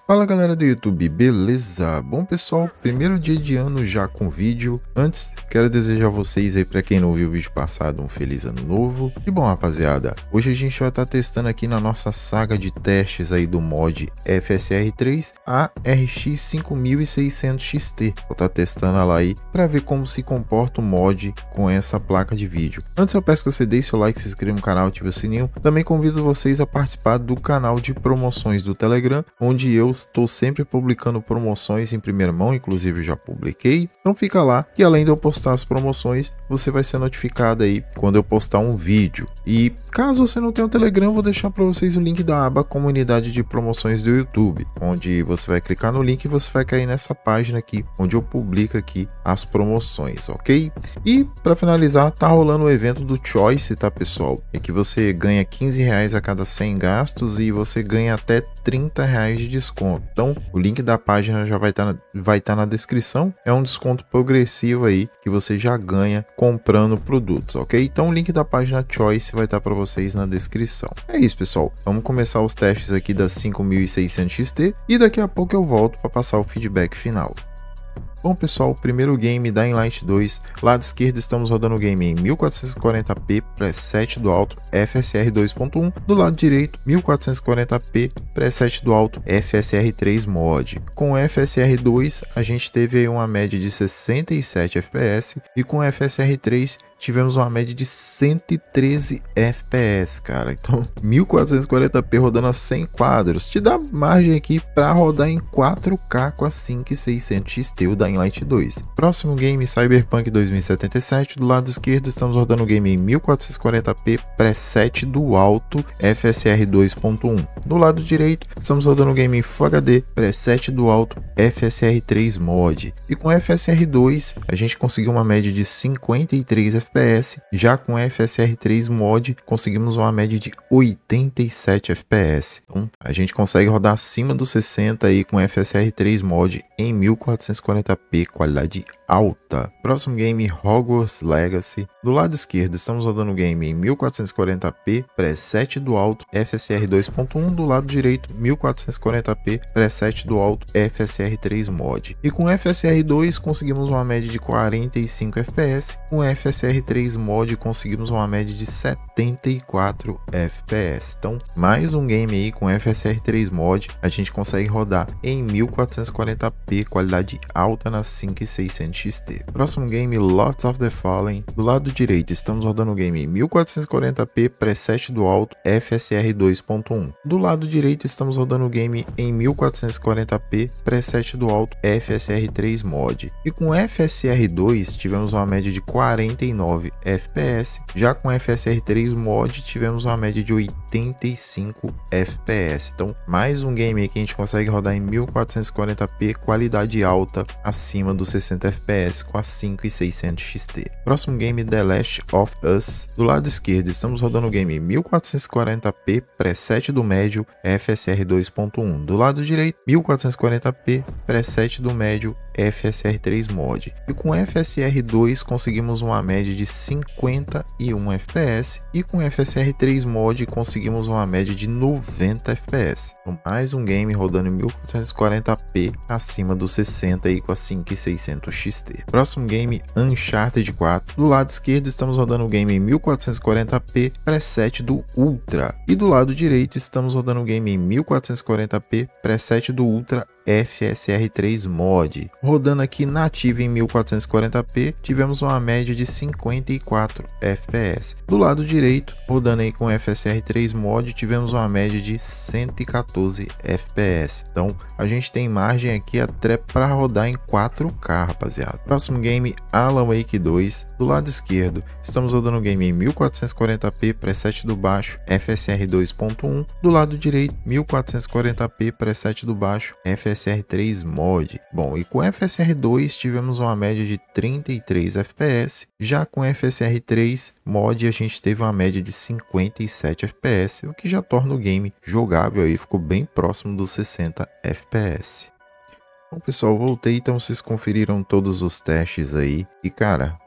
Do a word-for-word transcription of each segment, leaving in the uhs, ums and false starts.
Fala galera do YouTube, beleza? Bom pessoal, primeiro dia de ano já com vídeo. Antes, quero desejar a vocês aí, para quem não viu o vídeo passado, um feliz ano novo. E bom rapaziada, hoje a gente vai estar testando aqui na nossa saga de testes aí do mod F S R três a R X cinco mil e seiscentos X T. Vou estar testando ela aí para ver como se comporta o mod com essa placa de vídeo. Antes eu peço que você deixe seu like, se inscreva no canal, ative o sininho. Também convido vocês a participar do canal de promoções do Telegram, onde eu estou sempre publicando promoções em primeira mão, inclusive já publiquei. Então fica lá, que além de eu postar as promoções, você vai ser notificado aí quando eu postar um vídeo. E caso você não tenha o Telegram, eu vou deixar para vocês o link da aba Comunidade de Promoções do YouTube, onde você vai clicar no link e você vai cair nessa página aqui, onde eu publico aqui as promoções, ok? E para finalizar, tá rolando o evento do Choice, tá pessoal? É que você ganha quinze reais a cada cem gastos e você ganha até trinta reais de desconto. Então o link da página já vai estar tá vai tá na descrição. É um desconto progressivo aí que você já ganha comprando produtos, ok? Então o link da página Choice vai estar tá para vocês na descrição. É isso pessoal, vamos começar os testes aqui da cinco mil e seiscentos X T e daqui a pouco eu volto para passar o feedback final. Bom pessoal, o primeiro game da Inlight dois, lado esquerdo estamos rodando o game em mil quatrocentos e quarenta p preset do alto F S R dois ponto um, do lado direito mil quatrocentos e quarenta p preset do alto F S R três mod. Com o F S R dois a gente teve aí uma média de sessenta e sete F P S e com o F S R três tivemos uma média de cento e treze F P S, cara. Então, mil quatrocentos e quarenta p rodando a cem quadros, te dá margem aqui para rodar em quatro K com a cinco mil e seiscentos X T o da Inlight dois. Próximo game, Cyberpunk dois mil e setenta e sete. Do lado esquerdo, estamos rodando o game em mil quatrocentos e quarenta p preset do alto F S R dois ponto um. Do lado direito, estamos rodando o game em Full H D preset do alto F S R três mod. E com F S R dois, a gente conseguiu uma média de cinquenta e três F P S. Já com F S R três mod conseguimos uma média de oitenta e sete F P S. Então a gente consegue rodar acima dos sessenta aí com F S R três mod em mil quatrocentos e quarenta p, qualidade alta. Próximo game, Hogwarts Legacy. Do lado esquerdo estamos rodando o game em mil quatrocentos e quarenta p preset do alto F S R dois ponto um, do lado direito mil quatrocentos e quarenta p preset do alto F S R três mod. E com F S R dois conseguimos uma média de quarenta e cinco F P S. Com F S R três mod conseguimos uma média de setenta e quatro F P S. Então mais um game aí com F S R três mod, a gente consegue rodar em mil quatrocentos e quarenta p, qualidade alta na cinco mil e seiscentos X T. Próximo game, Lords of the Fallen. Do lado direito estamos rodando o game em mil quatrocentos e quarenta p preset do alto F S R dois ponto um. Do lado direito estamos rodando o game em mil quatrocentos e quarenta p preset do alto F S R três mod. E com F S R dois tivemos uma média de quarenta e nove F P S. Já com F S R três mod tivemos uma média de oitenta e cinco F P S. Então mais um game aí que a gente consegue rodar em mil quatrocentos e quarenta p, qualidade alta acima dos sessenta F P S com a cinco mil e seiscentos X T. Próximo game, The Last of Us. Do lado esquerdo estamos rodando o game em mil quatrocentos e quarenta p preset do médio F S R dois ponto um. Do lado direito mil quatrocentos e quarenta p preset do médio F S R três mod. E com F S R dois conseguimos uma média de cinquenta e um F P S e com F S R três mod conseguimos uma média de noventa F P S. Então, mais um game rodando em mil quatrocentos e quarenta p acima dos sessenta aí com a cinco mil e seiscentos X T. Próximo game, Uncharted quatro. Do lado esquerdo estamos rodando o game em mil quatrocentos e quarenta p preset do Ultra. E do lado direito estamos rodando o game em mil quatrocentos e quarenta p preset do Ultra F S R três mod. Rodando aqui nativo em mil quatrocentos e quarenta p, tivemos uma média de cinquenta e quatro F P S. Do lado direito, rodando aí com F S R três mod, tivemos uma média de cento e quatorze F P S. Então, a gente tem margem aqui até para rodar em quatro K, rapaziada. Próximo game, Alan Wake dois. Do lado esquerdo, estamos rodando o game em mil quatrocentos e quarenta p, preset do baixo, F S R dois ponto um. Do lado direito, mil quatrocentos e quarenta p, preset do baixo, F S R três mod. Bom, e com F S R dois tivemos uma média de trinta e três F P S. Já com F S R três mod a gente teve uma média de cinquenta e sete F P S, o que já torna o game jogável aí, ficou bem próximo dos sessenta F P S. Bom pessoal, voltei, então vocês conferiram todos os testes aí e cara,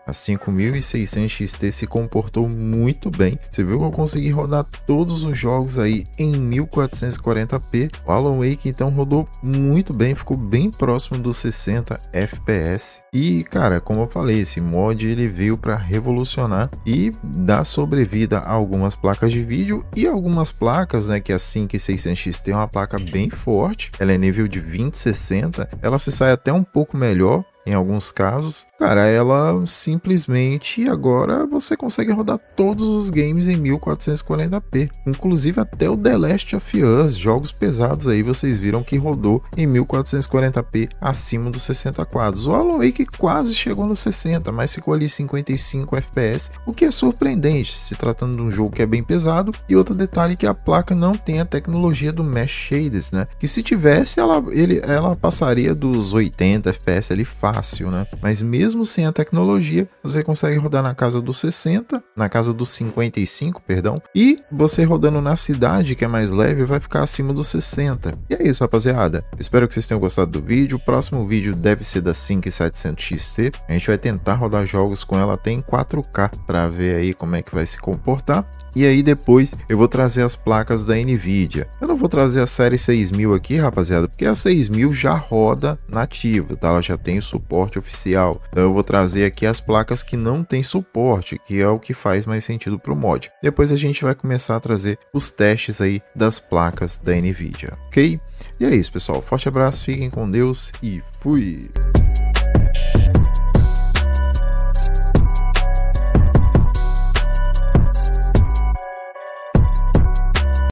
A cinco mil e seiscentos X T se comportou muito bem. Você viu que eu consegui rodar todos os jogos aí em mil quatrocentos e quarenta p. O Alan Wake então rodou muito bem, ficou bem próximo dos sessenta F P S. E cara, como eu falei, esse mod ele veio para revolucionar e dar sobrevida a algumas placas de vídeo e algumas placas, né, que a cinco e seiscentos X T é uma placa bem forte. Ela é nível de vinte e sessenta, ela se sai até um pouco melhor em alguns casos. Cara, ela simplesmente agora você consegue rodar todos os games em mil quatrocentos e quarenta p, inclusive até o The Last of Us, jogos pesados aí vocês viram que rodou em mil quatrocentos e quarenta p acima dos sessenta quadros. O Alan Wake quase chegou nos sessenta, mas ficou ali cinquenta e cinco F P S, o que é surpreendente se tratando de um jogo que é bem pesado. E outro detalhe, que a placa não tem a tecnologia do Mesh Shaders, né, que se tivesse ela, ele, ela passaria dos oitenta F P S ali fácil. Fácil, né? Mas mesmo sem a tecnologia, você consegue rodar na casa dos sessenta, na casa dos cinquenta e cinco, perdão, e você rodando na cidade, que é mais leve, vai ficar acima dos sessenta. E é isso, rapaziada. Espero que vocês tenham gostado do vídeo. O próximo vídeo deve ser da cinco e setecentos X T. A gente vai tentar rodar jogos com ela até em quatro K para ver aí como é que vai se comportar. E aí depois eu vou trazer as placas da Nvidia. Eu não vou trazer a série seis mil aqui, rapaziada, porque a seis mil já roda nativa, tá? Ela já tem o suporte oficial. Então eu vou trazer aqui as placas que não tem suporte, que é o que faz mais sentido para o mod. Depois a gente vai começar a trazer os testes aí das placas da Nvidia, ok? E é isso, pessoal. Forte abraço, fiquem com Deus e fui!